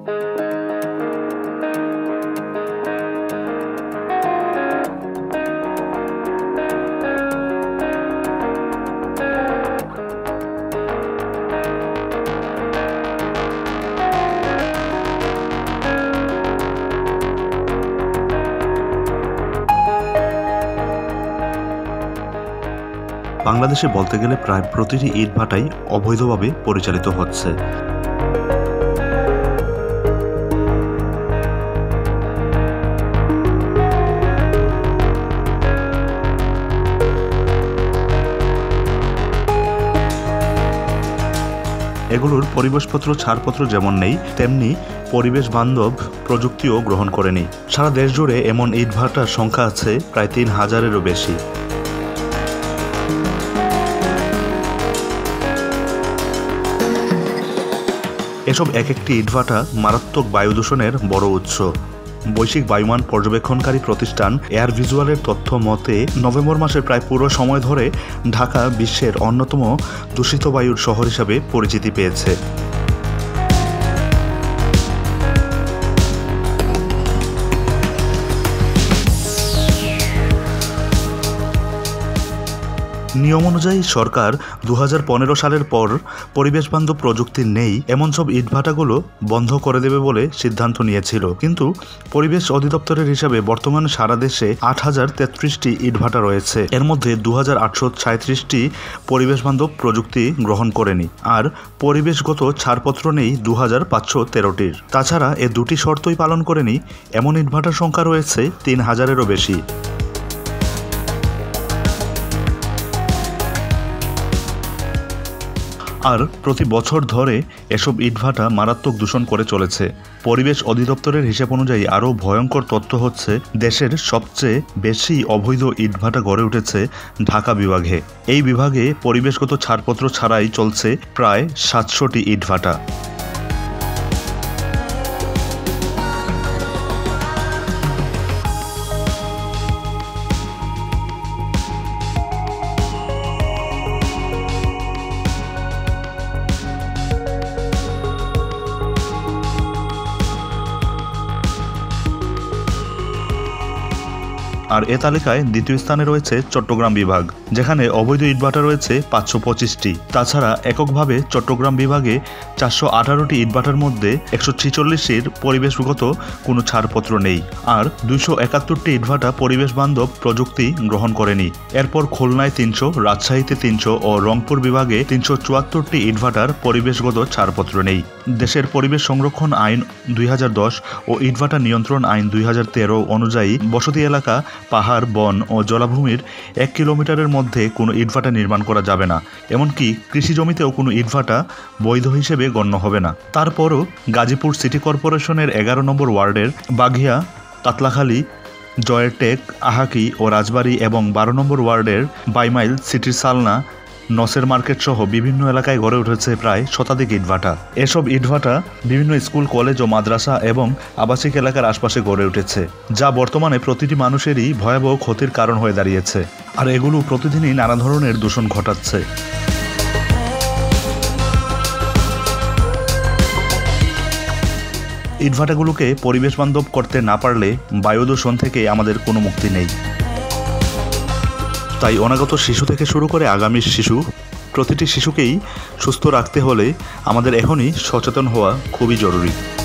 বাংলাদেশে বলতে গেলে প্রায় প্রতিটি ইটভাটাই অবৈধভাবে পরিচালিত হচ্ছে। এগুলোর পরিবেশপত্র ছাড়পত্র যেমন নেই, তেমনি পরিবেশ বান্ধব প্রযুক্তিও গ্রহণ করেনি। সারা দেশ জুড়ে এমন ইটভাটার সংখ্যা আছে প্রায় ৩,০০০-এরও বেশি। এসব এক একটি ইটভাটা মারাত্মক বায়ু দূষণের বড় উৎস। বৈশ্বিক বায়ুমান পর্যবেক্ষণকারী প্রতিষ্ঠান এয়ার ভিজুয়ালের তথ্য মতে নভেম্বর মাসের প্রায় পুরো সময় ধরে ঢাকা বিশ্বের অন্যতম দূষিত বায়ুর শহর হিসাবে পরিচিতি পেয়েছে। নিয়ম অনুযায়ী সরকার ২০১৫ সালের পর পরিবেশবান্ধব প্রযুক্তি নেই এমন সব ইটভাটাগুলো বন্ধ করে দেবে বলে সিদ্ধান্ত নিয়েছিল, কিন্তু পরিবেশ অধিদপ্তরের হিসাবে বর্তমানে সারা দেশে ৮,০৩৩টি ইটভাটা রয়েছে। এর মধ্যে ২,৮৩৭টি পরিবেশবান্ধব প্রযুক্তি গ্রহণ করেনি, আর পরিবেশগত ছাড়পত্র নেই ২,৫১৩টির। তাছাড়া এ দুটি শর্তই পালন করেনি এমন ইটভাটার সংখ্যা রয়েছে ৩,০০০-এরও বেশি। আর প্রতি বছর ধরে এসব ইটভাটা মারাত্মক দূষণ করে চলেছে। পরিবেশ অধিদপ্তরের হিসাব অনুযায়ী আরও ভয়ঙ্কর তথ্য হচ্ছে, দেশের সবচেয়ে বেশি অবৈধ ইটভাটা গড়ে উঠেছে ঢাকা বিভাগে। এই বিভাগে পরিবেশগত ছাড়পত্র ছাড়াই চলছে প্রায় ৭০০টি ইটভাটা। আর এ তালিকায় দ্বিতীয় স্থানে রয়েছে চট্টগ্রাম বিভাগ, যেখানে অবৈধ ইটভাটা রয়েছে ৫২৫টি। তাছাড়া এককভাবে চট্টগ্রাম বিভাগে ৪১৮টি ইটভাটার মধ্যে ১৪৬টির পরিবেশগত কোনো ছাড়পত্র নেই, আর ২৭১টি ইটভাটা পরিবেশ বান্ধব প্রযুক্তি গ্রহণ করেনি। এরপর খুলনায় ৩০০, রাজশাহীতে ৩০০ ও রংপুর বিভাগে ৩৭৪টি ইটভাটার পরিবেশগত ছাড়পত্র নেই। দেশের পরিবেশ সংরক্ষণ আইন ২০১০ ও ইটভাটা নিয়ন্ত্রণ আইন ২০১৩ অনুযায়ী বসতি এলাকা, পাহাড়, বন ও জলাভূমির ১ কিলোমিটারের মধ্যে কোনো ইটভাটা নির্মাণ করা যাবে না। এমনকি কৃষি জমিতেও কোনো ইটভাটা বৈধ হিসেবে গণ্য হবে না। তারপরও গাজীপুর সিটি কর্পোরেশনের ১১ নম্বর ওয়ার্ডের বাঘিয়া, কাতলাখালী, জয়েরটেক, আহাকি ও রাজবাড়ী এবং ১২ নম্বর ওয়ার্ডের বাইমাইল, সিটির সালনা, নসের মার্কেট সহ বিভিন্ন এলাকায় গড়ে উঠেছে প্রায় শতাধিক ইটভাটা। এসব ইটভাটা বিভিন্ন স্কুল, কলেজ ও মাদ্রাসা এবং আবাসিক এলাকার আশপাশে গড়ে উঠেছে, যা বর্তমানে প্রতিটি মানুষেরই ভয়াবহ ক্ষতির কারণ হয়ে দাঁড়িয়েছে। আর এগুলো প্রতিদিনই নানা ধরনের দূষণ ঘটাচ্ছে। ইটভাটাগুলোকে পরিবেশ বান্ধব করতে না পারলে বায়ু দূষণ থেকে আমাদের কোনো মুক্তি নেই। তাই অনাগত শিশু থেকে শুরু করে আগামী শিশু, প্রতিটি শিশুকেই সুস্থ রাখতে হলে আমাদের এখনই সচেতন হওয়া খুবই জরুরি।